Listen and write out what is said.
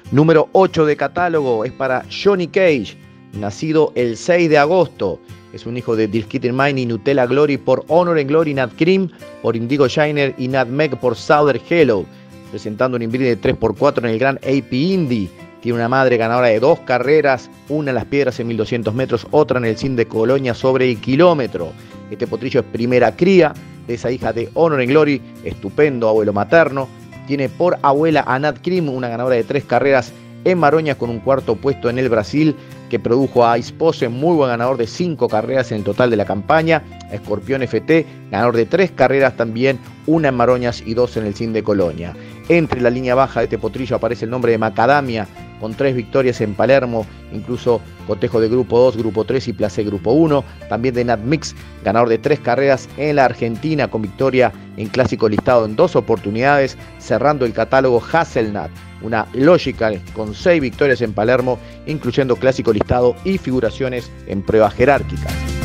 Número 8 de catálogo es para Johnny Cage, nacido el 6 de agosto. Es un hijo de Disqueated Mind y Nutella Glory por Honor and Glory Nat Cream, por Indigo Shiner y Nutmeg por Southern Hello. Presentando un híbrido de 3x4 en el Gran AP Indy. Tiene una madre ganadora de 2 carreras, una en Las Piedras en 1200 metros, otra en el CIN de Colonia sobre el kilómetro. Este potrillo es primera cría de esa hija de Honor and Glory, estupendo abuelo materno. Tiene por abuela a Nat Cream, una ganadora de 3 carreras en Maroñas con un cuarto puesto en el Brasil, que produjo a Ice Pose, muy buen ganador de 5 carreras en el total de la campaña. Escorpión FT, ganador de 3 carreras también, una en Maroñas y 2 en el CIN de Colonia. Entre la línea baja de este potrillo aparece el nombre de Macadamia, con 3 victorias en Palermo, incluso cotejo de Grupo 2, Grupo 3 y Placé Grupo 1. También de Nat Mix, ganador de 3 carreras en la Argentina, con victoria en Clásico Listado en 2 oportunidades, cerrando el catálogo Hazelnut, una Logical con 6 victorias en Palermo, incluyendo Clásico Listado y figuraciones en pruebas jerárquicas.